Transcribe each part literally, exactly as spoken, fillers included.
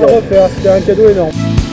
le refaire, c'était un cadeau énorme.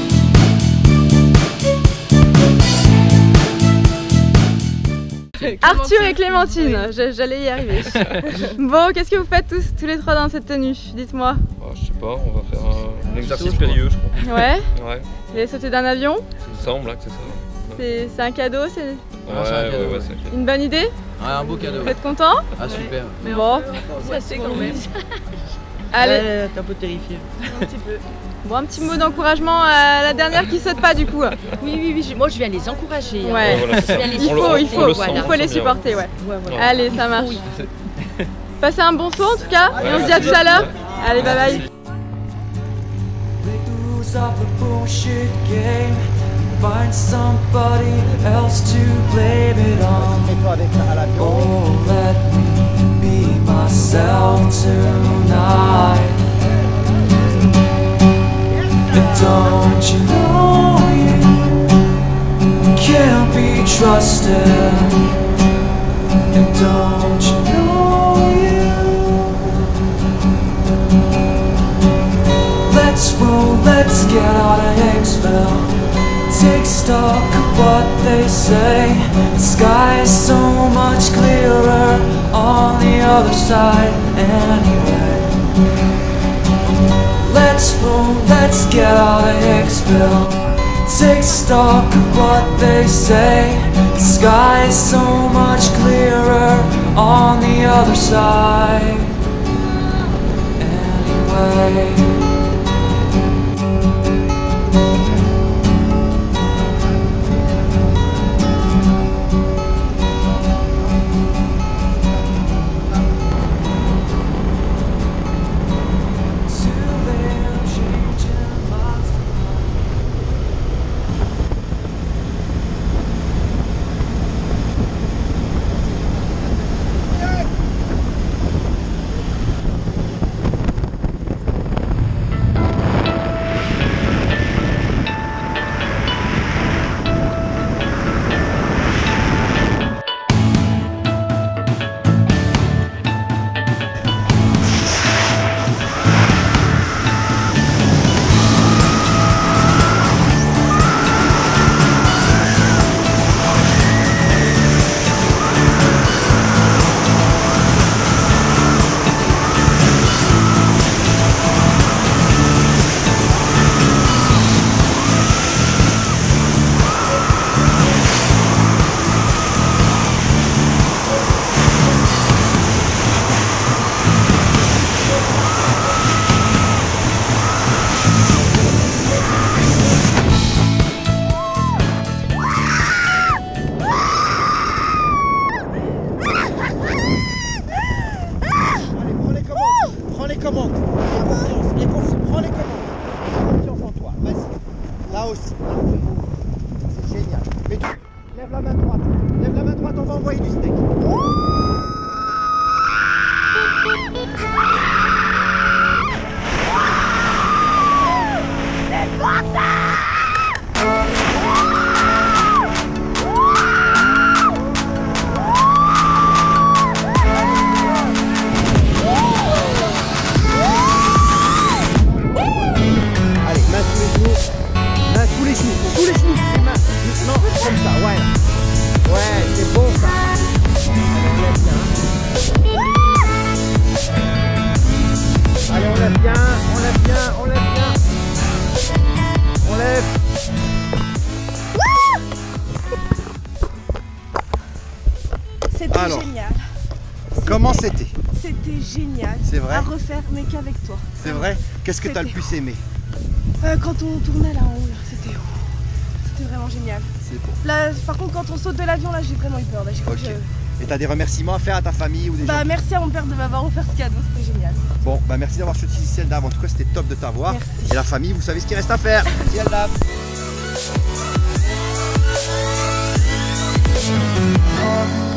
Arthur et Clémentine, oui. J'allais y arriver. Bon, qu'est-ce que vous faites tous, tous les trois dans cette tenue? Dites-moi. Oh, je sais pas, on va faire un, un exercice périlleux, je crois. Ouais. Ouais. Vous allez sauter d'un avion? Il me semble là que c'est ça. C'est un cadeau, c'est ouais, ah, un cadeau. Ouais, ouais, c'est une bonne idée? Ouais, un beau cadeau. Vous êtes content? Ah, super. Mais bon, ça c'est quand même. Allez. Ouais, t'es un peu terrifié. Un petit peu. Bon, un petit mot d'encouragement à la dernière qui saute pas du coup. Oui, oui, oui, je, moi je viens les encourager. Ouais. Hein. Voilà, je viens les il faut, supporter, il faut, voilà. il faut les supporter, ouais. Ouais, voilà. Allez, ça marche. Oui. Passez un bon saut en tout cas, ouais, et on se dit à tout à l'heure. Allez, bye bye. Find somebody else to blame it on. Oh, let me be myself tonight. And don't you know you can't be trusted? And don't you know you? Let's roll, let's get out of Hicksville. Take stock of what they say. The sky is so much clearer on the other side anyway. Let's roll, let's get out of Hicksville. Take stock of what they say. The sky is so much clearer on the other side anyway. commandes. Aie confiance, aie confiance. Prends les commandes. Aie confiance en toi. Vas-y. Là aussi. C'est génial. Mais tu... Lève la main droite. Lève la main droite, on va envoyer du steak. C'est quoi ça? Tous les genoux, tous les genoux, les mains. Non, comme ça, ouais. Ouais, c'est bon ça. Allez, on lève bien, on lève bien, on lève bien. On lève. C'était Alors, génial. Comment c'était? C'était génial. C'est vrai? À refaire, mais qu'avec toi. C'est vrai? Qu'est-ce que tu as le plus aimé? euh, Quand on tournait là en haut, c'était c'était vraiment génial. C'est beau. Là, par contre, quand on saute de l'avion, là, j'ai vraiment eu peur. Là, j'ai cru Ok. que je... Et tu as des remerciements à faire à ta famille ou des Bah, gens? merci à mon père de m'avoir offert ce cadeau, c'était génial. Bon, bah merci d'avoir choisi Ciel Dave. En tout cas, c'était top de t'avoir. Merci. Et la famille, vous savez ce qu'il reste à faire. Ciel Dave. Oh.